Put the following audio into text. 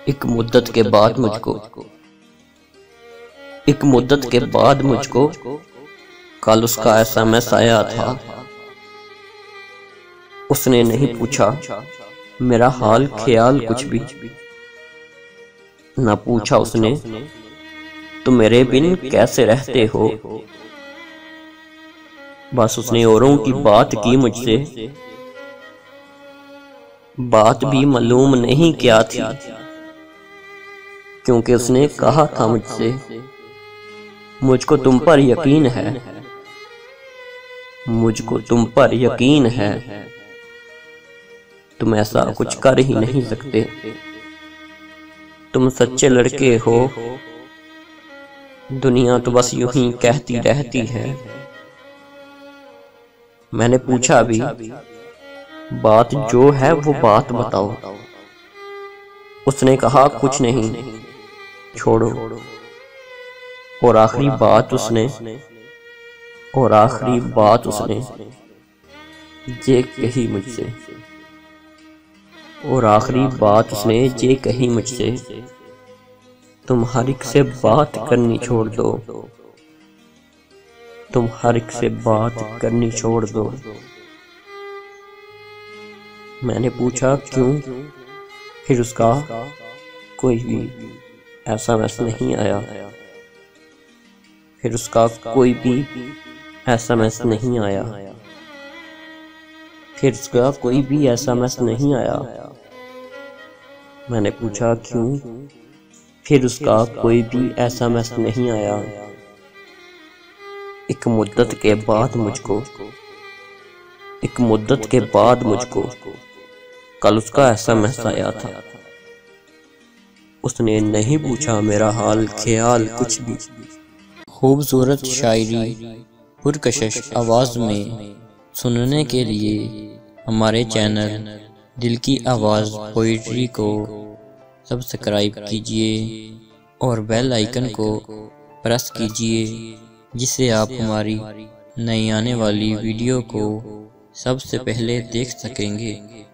एक मुद्दत के बाद मुझको कल उसका एसएमएस आया था। उसने नहीं पूछा मेरा हाल ख्याल कुछ भी, ना पूछा उसने तुम मेरे बिन कैसे रहते हो। बस उसने औरों की बात की मुझसे, बात भी मालूम नहीं क्या थी, क्योंकि उसने कहा था मुझसे मुझको तुम पर यकीन है, मुझको तुम पर यकीन है, तुम ऐसा कुछ कर ही नहीं सकते, तुम सच्चे लड़के हो। दुनिया तो बस यूं ही कहती रहती है। मैंने पूछा भी बात जो है वो बात बताओ। उसने कहा कुछ नहीं, छोड़ो। और आखिरी बात उसने ये कही मुझसे, और आखिरी बात उसने ये कही मुझसे, तुम हर एक से बात करनी छोड़ दो, तुम हर एक से बात करनी छोड़ दो। मैंने पूछा क्यों? फिर उसका कोई भी एसएमएस नहीं आया, फिर उसका कोई भी एसएमएस नहीं आया, फिर उसका कोई भी एसएमएस नहीं आया। मैंने पूछा क्यों? फिर उसका कोई भी एसएमएस नहीं आया। एक मुद्दत के बाद मुझको कल उसका एसएमएस आया था। उसने नहीं पूछा मेरा हाल ख्याल कुछ भी। खूबसूरत शायरी पुरकशिश आवाज़ में सुनने के लिए हमारे चैनल दिल की आवाज़ पोइट्री को सब्सक्राइब कीजिए और बेल आइकन को प्रेस कीजिए, जिससे आप हमारी नई आने वाली वीडियो को सबसे पहले देख सकेंगे।